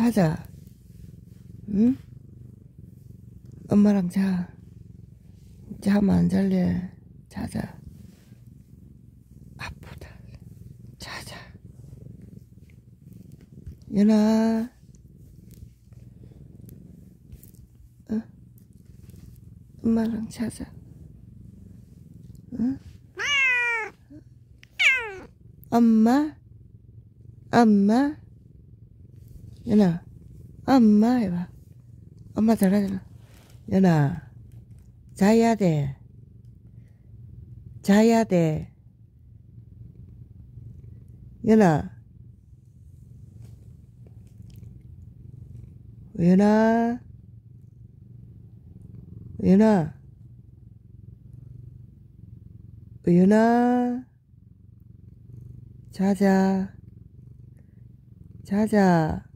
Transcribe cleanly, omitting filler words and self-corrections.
자자. 응? 엄마랑 자. 잠 안 잘래. 자자. 아프다. 자자. 연아. 어? 엄마랑 자자. 응? 엄마? 엄마? 연아. 엄마 해봐. 엄마 잘하잖아. 연아. 자야 돼. 자야 돼. 연아. 연아. 연아. 연아. 자자. 자자.